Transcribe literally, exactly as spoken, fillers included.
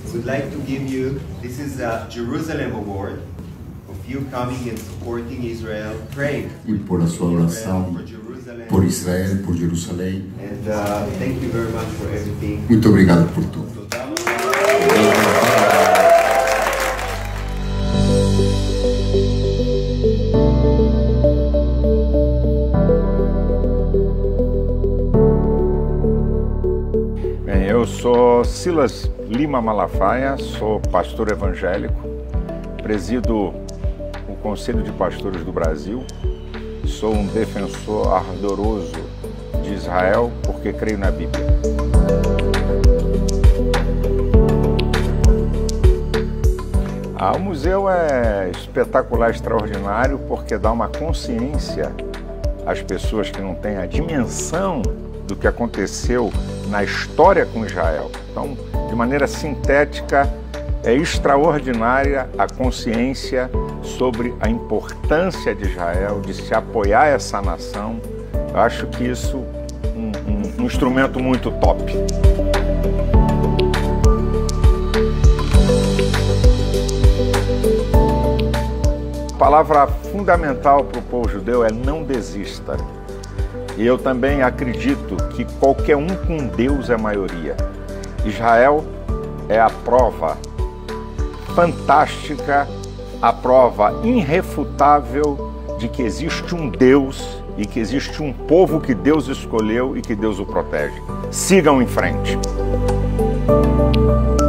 We'd like to give you, this is a Jerusalem Award of you coming and supporting Israel, praying e por a sua oração por Israel, por Jerusalém. And uh, thank you very much for everything. Muito obrigado por tudo. Bem, eu sou Silas Lima Malafaia, sou pastor evangélico, presido o Conselho de Pastores do Brasil, sou um defensor ardoroso de Israel porque creio na Bíblia. Ah, o museu é espetacular, extraordinário, porque dá uma consciência às pessoas que não têm a dimensão do que aconteceu na história com Israel. Então, de maneira sintética, é extraordinária a consciência sobre a importância de Israel, de se apoiar essa nação. Eu acho que isso é um, um, um instrumento muito top. A palavra fundamental para o povo judeu é não desista. E eu também acredito que qualquer um com Deus é maioria. Israel é a prova fantástica, a prova irrefutável de que existe um Deus e que existe um povo que Deus escolheu e que Deus o protege. Sigam em frente.